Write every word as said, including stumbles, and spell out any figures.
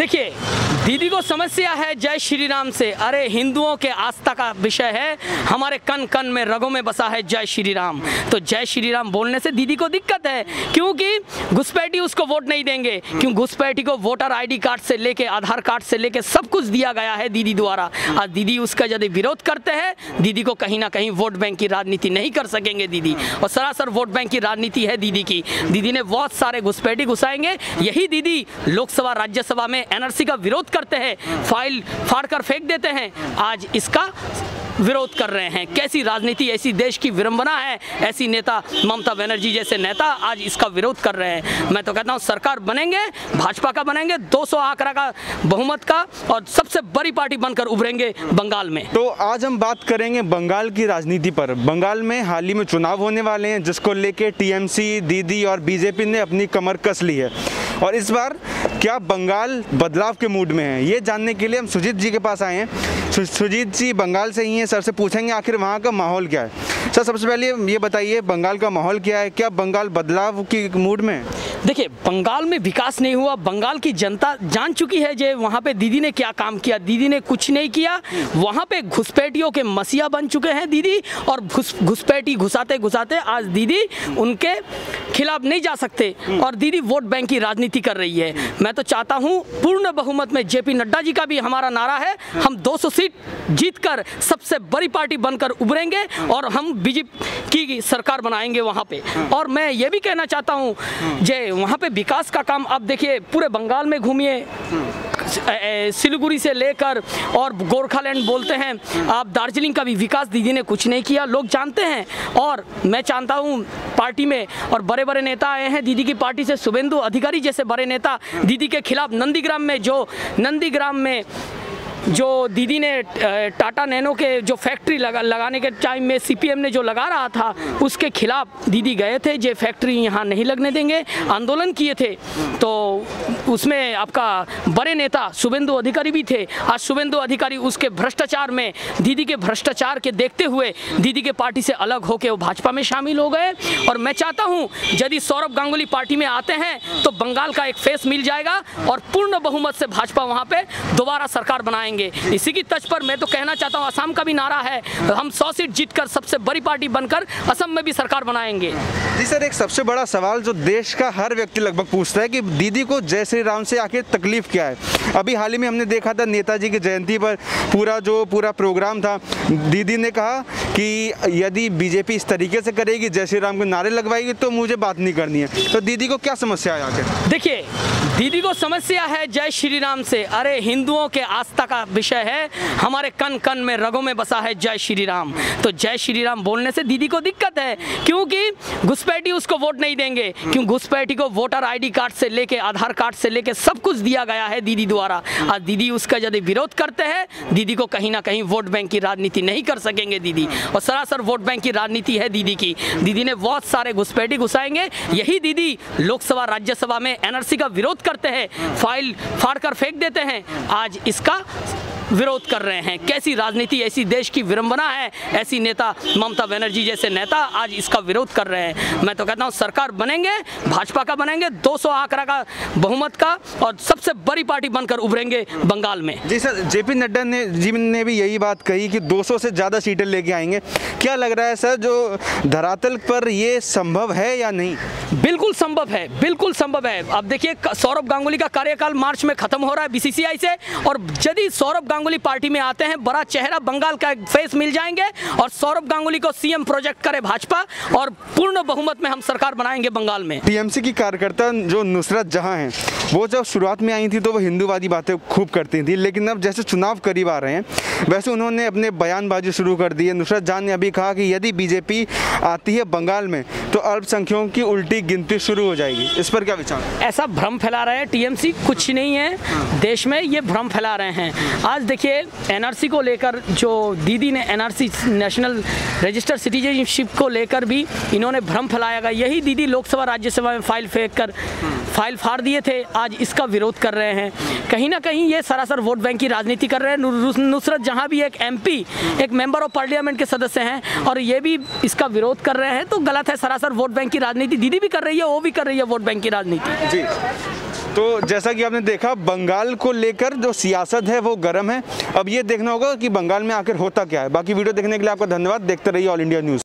देखिए, दीदी को समस्या है जय श्री राम से। अरे हिंदुओं के आस्था का विषय है, हमारे कन कन में रगों में बसा है जय श्री राम। तो जय श्री राम बोलने से दीदी को दिक्कत है, क्योंकि घुसपैठी उसको वोट नहीं देंगे। क्यों? घुसपैठी को वोटर आईडी कार्ड से लेके आधार कार्ड से लेके सब कुछ दिया गया है दीदी द्वारा। आज दीदी उसका यदि विरोध करते हैं, दीदी को कहीं ना कहीं वोट बैंक की राजनीति नहीं कर सकेंगे दीदी, और सरासर वोट बैंक की राजनीति है दीदी की। दीदी ने बहुत सारे घुसपैठी घुसाएंगे। यही दीदी लोकसभा राज्यसभा में एनआरसी का विरोध करते हैं, फाइल फाड़ कर फेंक देते हैं, आज इसका विरोध कर रहे हैं। कैसी राजनीति, ऐसी देश की विडंबना है। ऐसी नेता ममता बनर्जी जैसे नेता आज इसका विरोध कर रहे हैं। मैं तो कहता हूं सरकार बनेंगे, भाजपा का बनेंगे, दो सौ आंकड़ा का बहुमत का, और सबसे बड़ी पार्टी बनकर उभरेंगे बंगाल में। तो आज हम बात करेंगे बंगाल की राजनीति पर। बंगाल में हाल ही में चुनाव होने वाले हैं, जिसको लेके टीएमसी, दीदी और बीजेपी ने अपनी कमर कस ली है, और इस बार क्या बंगाल बदलाव के मूड में है, ये जानने के लिए हम सुजीत जी के पास आए हैं। सु, सुजीत जी बंगाल से ही हैं, सर से पूछेंगे आखिर वहाँ का माहौल क्या है। सर, सबसे पहले ये बताइए बंगाल का माहौल क्या है, क्या बंगाल बदलाव की मूड में है? देखिए, बंगाल में विकास नहीं हुआ। बंगाल की जनता जान चुकी है जे वहाँ पे दीदी ने क्या काम किया। दीदी ने कुछ नहीं किया। वहाँ पे घुसपैठियों के मसीहा बन चुके हैं दीदी, और घुस घुसपैठी घुसाते घुसाते आज दीदी उनके खिलाफ नहीं जा सकते, और दीदी वोट बैंक की राजनीति कर रही है। मैं तो चाहता हूँ पूर्ण बहुमत में, जेपी नड्डा जी का भी हमारा नारा है, हम दो सौ सीट जीतकर सबसे बड़ी पार्टी बनकर उभरेंगे और हम बीजेपी की सरकार बनाएंगे वहाँ पे। और मैं ये भी कहना चाहता हूँ जे वहाँ पे विकास का काम आप देखिए, पूरे बंगाल में घूमिए, सिलीगुड़ी से लेकर और गोरखालैंड बोलते हैं आप, दार्जिलिंग का भी विकास दीदी ने कुछ नहीं किया, लोग जानते हैं। और मैं जानता हूँ पार्टी में और बड़े बड़े नेता आए हैं दीदी की पार्टी से, शुभेंदु अधिकारी जैसे बड़े नेता दीदी के खिलाफ नंदीग्राम में जो नंदीग्राम में जो दीदी ने टाटा नैनो के जो फैक्ट्री लगा लगाने के टाइम में सीपीएम ने जो लगा रहा था, उसके खिलाफ दीदी गए थे, जे फैक्ट्री यहाँ नहीं लगने देंगे, आंदोलन किए थे। तो उसमें आपका बड़े नेता शुभेंदु अधिकारी भी थे। आज शुभेंदु अधिकारी उसके भ्रष्टाचार में, दीदी के भ्रष्टाचार के देखते हुए दीदी के पार्टी से अलग होकर वो भाजपा में शामिल हो गए। और मैं चाहता हूँ यदि सौरभ गांगुली पार्टी में आते हैं तो बंगाल का एक फेस मिल जाएगा और पूर्ण बहुमत से भाजपा वहाँ पे दोबारा सरकार बनाएंगे। इसी की तर्ज पर मैं तो कहना चाहता हूं, असम का भी नारा है, हम सौ सीट जीतकर सबसे बड़ी पार्टी बनकर असम में भी सरकार बनाएंगे। जी सर, एक सबसे बड़ा सवाल जो देश का हर व्यक्ति लगभग पूछता है कि दीदी को जय श्री राम से आखिर तकलीफ क्या है। अभी हाल ही में हमने देखा था नेताजी की जयंती पर पूरा जो पूरा प्रोग्राम था, दीदी ने कहा कि यदि बीजेपी इस तरीके से करेगी, जय श्री राम के नारे लगवाएगी, तो मुझे बात नहीं करनी है। तो दीदी को क्या समस्या है आखिर? देखिए, दीदी को समस्या है जय श्री राम से। अरे हिंदुओं के आस्था का विषय है, हमारे कन कन में रगों में बसा है जय श्री राम। तो जय श्री राम बोलने से दीदी को दिक्कत है, क्योंकि घुसपैठी उसको वोट नहीं देंगे। क्यों? घुसपैठी को वोटर आईडी कार्ड से लेके आधार कार्ड से लेके सब कुछ दिया गया है दीदी द्वारा। आज दीदी उसका यदि विरोध करते हैं, दीदी को कहीं ना कहीं वोट बैंक की राजनीति नहीं कर सकेंगे दीदी, और सरासर वोट बैंक की राजनीति है दीदी की। दीदी ने बहुत सारे घुसपैठी घुसाएंगे। यही दीदी लोकसभा राज्यसभा में एनआरसी का विरोध करते हैं, फाइल फाड़ कर फेंक देते हैं, आज इसका विरोध कर रहे हैं। कैसी राजनीति, ऐसी देश की विडंबना है। ऐसी नेता ममता बनर्जी जैसे नेता आज इसका विरोध कर रहे हैं। मैं तो कहता हूं सरकार बनेंगे, भाजपा का बनेंगे, दो सौ आंकड़ा का बहुमत का, और सबसे बड़ी पार्टी बनकर उभरेंगे बंगाल में। जी सर, जेपी नड्डा ने जी ने भी यही बात कही कि दो सौ से ज़्यादा सीटें लेके आएंगे। क्या लग रहा है सर, जो धरातल पर ये संभव है या नहीं? बिल्कुल संभव है, बिल्कुल संभव है। अब देखिए, सौरभ गांगुली का कार्यकाल मार्च में खत्म हो रहा है बीसीसीआई से, और यदि सौरभ गांगुली पार्टी में आते हैं, बड़ा चेहरा बंगाल का एक फेस मिल जाएंगे, और सौरभ गांगुली को सीएम प्रोजेक्ट करे भाजपा, और पूर्ण बहुमत में हम सरकार बनाएंगे बंगाल में। टीएमसी की कार्यकर्ता जो नुसरत जहां हैं, वो जब शुरुआत में आई थी तो वो हिंदूवादी बातें खूब करती थी, लेकिन अब जैसे चुनाव करीब आ रहे हैं वैसे उन्होंने अपने बयानबाजी शुरू कर दी है। नुसरत जहां ने अभी कहा कि यदि बीजेपी आती है बंगाल में तो अल्पसंख्यकों की उल्टी गिनती शुरू हो जाएगी। इस पर क्या विचार? ऐसा भ्रम फैला रहे हैं टीएमसी, कुछ नहीं है देश में, ये भ्रम फैला रहे हैं। आज देखिए, एनआरसी को लेकर जो दीदी ने एनआरसी नेशनल रजिस्टर्ड सिटीजनशिप को लेकर भी इन्होंने भ्रम फैलाया गया। यही दीदी लोकसभा राज्यसभा में फाइल फेंक कर फाइल फाड़ दिए थे, आज इसका विरोध कर रहे हैं। कहीं ना कहीं ये सरासर वोट बैंक की राजनीति कर रहे हैं। नुसरत जहां भी एक एमपी, एक मेंबर ऑफ पार्लियामेंट के सदस्य हैं, और ये भी इसका विरोध कर रहे हैं, तो गलत है। सरासर वोट बैंक की राजनीति दीदी भी कर रही है, वो भी कर रही है वोट बैंक की राजनीति। जी तो जैसा कि आपने देखा, बंगाल को लेकर जो सियासत है वो गर्म है। अब ये देखना होगा कि बंगाल में आखिर होता क्या है। बाकी वीडियो देखने के लिए आपका धन्यवाद। देखते रहिए ऑल इंडिया न्यूज़।